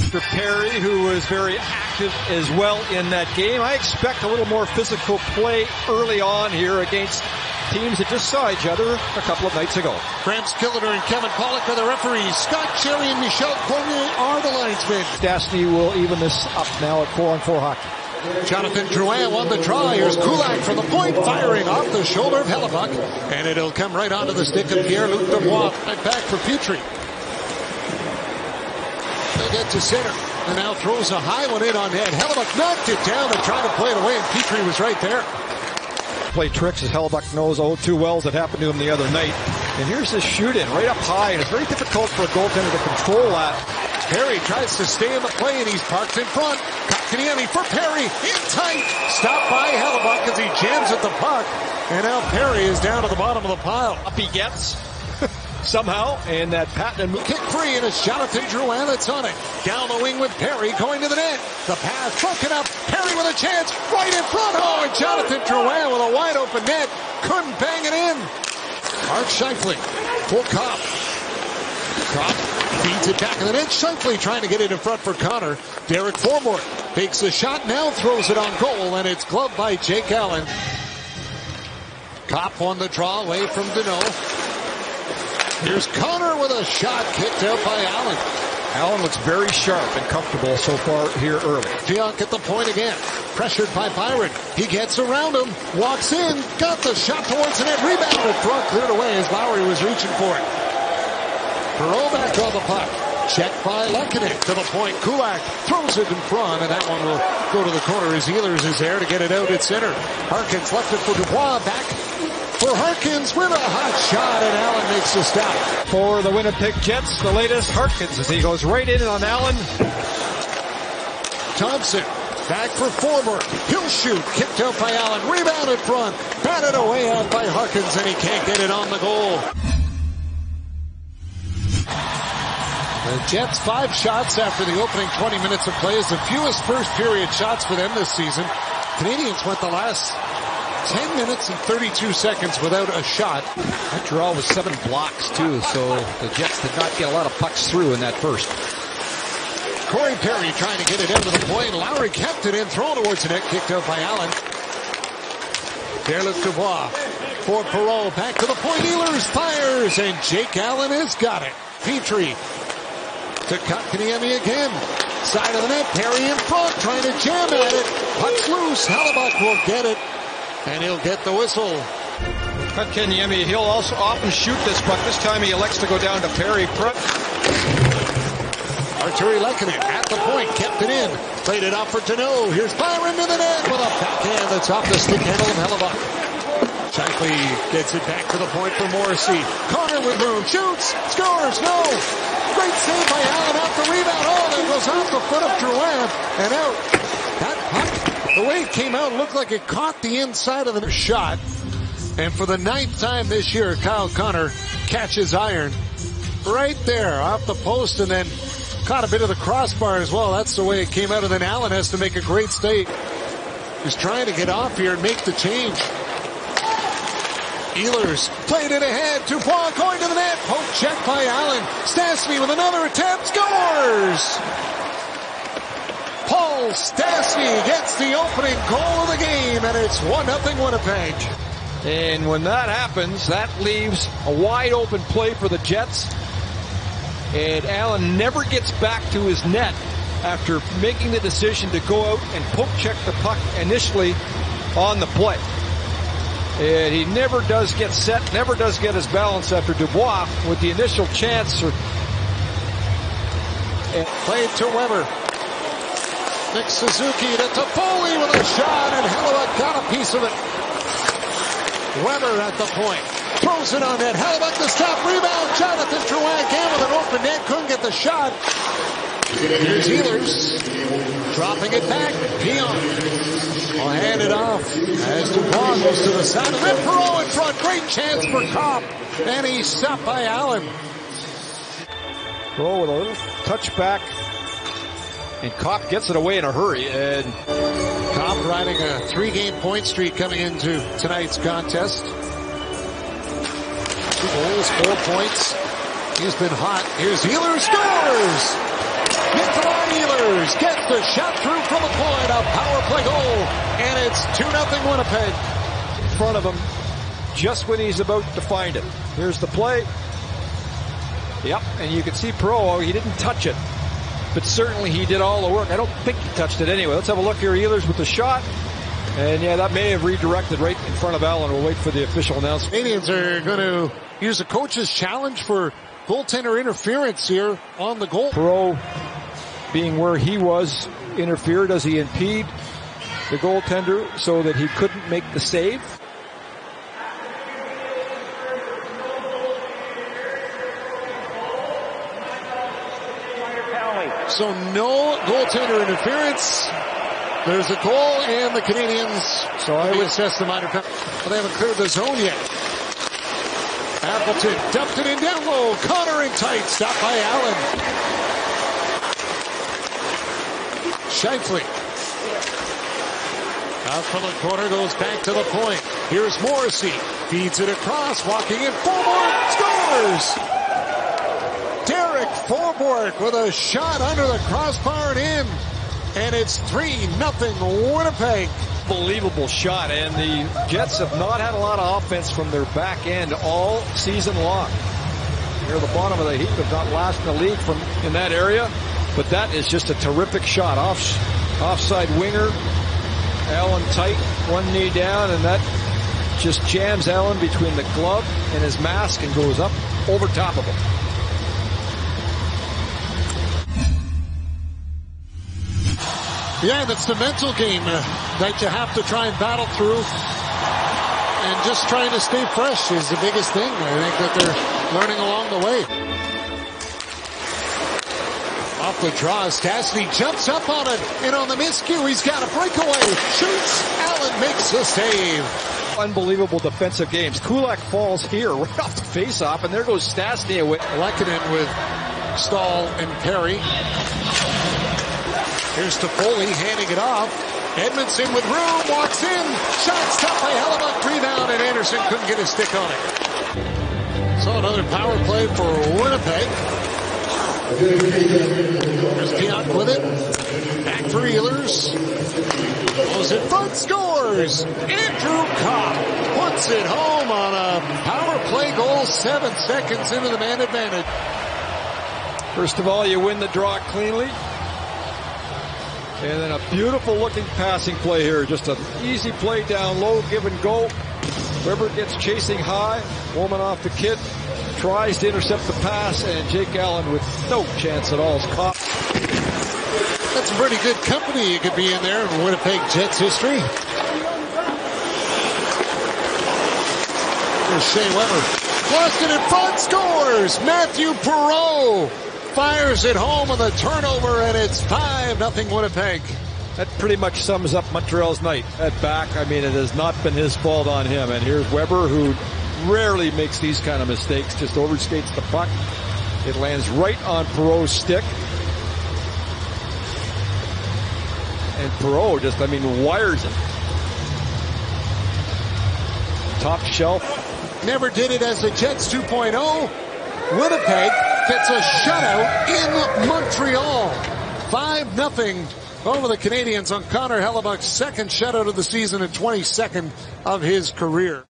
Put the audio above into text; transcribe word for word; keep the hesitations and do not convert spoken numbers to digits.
after Perry, who was very active as well in that game. I expect a little more physical play early on here against teams that just saw each other a couple of nights ago. Graham Skilliter and Kevin Pollock are the referees. Scott Cherry and Michel Cormier are the linesmen. Stastny will even this up now at four on four hockey. Jonathan Drouin won the draw. Here's Kulak from the point, firing off the shoulder of Hellebuck. And it'll come right onto the stick of Pierre-Luc Dubois. Right back for Petrie. They get to center. And now throws a high one in on net. Hellebuck knocked it down and tried to play it away, and Petrie was right there. Play tricks, as Hellebuck knows oh too well, as it happened to him the other night. And here's this shoot-in right up high, and it's very difficult for a goaltender to control that. Perry tries to stay in the play, and he's parked in front. Kotkaniemi for Perry, in tight. Stopped by Hellebuck as he jams at the puck. And now Perry is down to the bottom of the pile. Up he gets. Somehow, and that patent kick free, and it's Jonathan Drouin that's on it. Down the wing with Perry going to the net. The pass broken up. Perry with a chance right in front. Oh, and Jonathan Drouin with a wide open net. Couldn't bang it in. Mark Scheifele for Copp. Copp feeds it back in the net. Scheifele trying to get it in front for Connor. Derek Foremour takes the shot, now throws it on goal, and it's gloved by Jake Allen. Copp on the draw away from Deneau. Here's Connor with a shot kicked out by Allen. Allen looks very sharp and comfortable so far here early. Pionk at the point again. Pressured by Byron. He gets around him. Walks in. Got the shot towards the net. Rebounded. Front cleared away as Lowry was reaching for it. Perreault back on the puck. Checked by Lehkonen to the point. Kulak throws it in front, and that one will go to the corner as Ehlers is there to get it out at center. Harkins left it for Dubois. Back for Harkins with a hot shot, and Allen makes the stop. For the Winnipeg Jets, the latest Harkins as he goes right in on Allen. Thompson back for Foremour. He'll shoot. Kicked out by Allen. Rebound in front. Batted away out by Harkins, and he can't get it on the goal. The Jets five shots after the opening twenty minutes of play is the fewest first period shots for them this season. Canadians went the last ten minutes and thirty-two seconds without a shot. That draw was seven blocks too, so the Jets did not get a lot of pucks through in that first. Corey Perry trying to get it into the point. Lowry kept it in, thrown towards the net, kicked out by Allen. Pierre-Luc Dubois for Perreault, back to the point. Ehlers fires, and Jake Allen has got it. Petrie to Kotkaniemi again. Side of the net, Perry in front, trying to jam at it. Puck's loose. Hellebuck will get it, and he'll get the whistle. Kotkaniemi, he'll also often shoot this puck. This time he elects to go down to Perry. Artturi Lehkonen at the point, kept it in. Played it off for Deneau. Here's Byron to the net with a backhand that's off the stick handle of Hellebuck. Scheifele gets it back to the point for Morrissey. Connor with room, shoots, scores, no! Great save by Allen off the rebound. Oh, that goes off the foot of Drouin and out. That puck, the way it came out, looked like it caught the inside of the shot. And for the ninth time this year, Kyle Connor catches iron right there off the post and then caught a bit of the crossbar as well. That's the way it came out. And then Allen has to make a great save. He's trying to get off here and make the change. Ehlers played it ahead. Dubois going to the net. Poke check by Allen. Stastny with another attempt. Scores! Paul Stastny gets the opening goal of the game, and it's one nothing Winnipeg. And when that happens, that leaves a wide open play for the Jets. And Allen never gets back to his net after making the decision to go out and poke check the puck initially on the play. And he never does get set, never does get his balance after Dubois with the initial chance. Or... And played to Weber. Nick Suzuki to Toffoli with a shot, and Hellebuck got a piece of it. Weber at the point. Throws it on net. Hellebuck the stop. Rebound. Jonathan Drouin again with an open net. Couldn't get the shot. Here's Ehlers. Dropping it back. Pionk will hand it off as Dubois goes to the side. And then Perreault in front. Great chance for Copp. And he's stopped by Allen. Perreault with a little touchback. And Copp gets it away in a hurry. And Copp riding a three-game point streak coming into tonight's contest. Two goals, four points. He's been hot. Here's Ehlers, scores! Nikolai Ehlers gets the shot through from the point, a power play goal, and it's two nothing Winnipeg. In front of him, just when he's about to find it. Here's the play. Yep, and you can see Perreault, he didn't touch it, but certainly he did all the work. I don't think he touched it anyway. Let's have a look here. Ehlers with the shot. And yeah, that may have redirected right in front of Allen. We'll wait for the official announcement. Canadians are going to use a coach's challenge for goaltender interference here on the goal. Perreault, being where he was, interfered. Does he impede the goaltender so that he couldn't make the save? So no goaltender interference. There's a goal, and the Canadians, so I would assess the minor penalty. Well, they haven't cleared the zone yet. Appleton dumped it in down low. Connor in tight. Stopped by Allen. Scheifele. Out from the corner, goes back to the point. Here's Morrissey. Feeds it across. Walking in. Forborg scores! Derek Forborg with a shot under the crossbar and in. And it's three nothing Winnipeg. Unbelievable shot, and the Jets have not had a lot of offense from their back end all season long. Near the bottom of the heap, have not last in the league from in that area, but that is just a terrific shot. Off, offside winger, Allen tight, one knee down, and that just jams Allen between the glove and his mask and goes up over top of him. Yeah, that's the mental game uh, that you have to try and battle through. And just trying to stay fresh is the biggest thing. I think that they're learning along the way. Off the draw, Stastny jumps up on it. And on the miscue, he's got a breakaway. Shoots. Allen makes the save. Unbelievable defensive games. Kulak falls here right off the face-off, and there goes Stastny away. Lehkonen with Stahl and Perry. Here's Toffoli handing it off. Edmondson with room, walks in. Shot stopped by Hellebuyck. Rebound, and Anderson couldn't get his stick on it. So another power play for Winnipeg. There's Pionk with it. Back for Ehlers. Goes in front, scores! Andrew Copp puts it home on a power play goal, seven seconds into the man advantage. First of all, you win the draw cleanly. And then a beautiful looking passing play here. Just an easy play down low, give and go. Weber gets chasing high. Woman off the kid. Tries to intercept the pass, and Jake Allen with no chance at all is caught. That's pretty good company you could be in there in Winnipeg Jets history. Here's Shea Weber. Boston in front, scores! Matthew Perreault fires it home on the turnover, and it's five nothing Winnipeg. That pretty much sums up Montreal's night. At back, I mean, it has not been his fault on him. And here's Weber, who rarely makes these kind of mistakes, just overskates the puck. It lands right on Perreault's stick. And Perreault just, I mean, wires it. Top shelf. Never did it as the Jets two point oh. Winnipeg gets a shutout in Montreal. five nothing over the Canadians on Connor Hellebuyck's second shutout of the season and twenty-second of his career.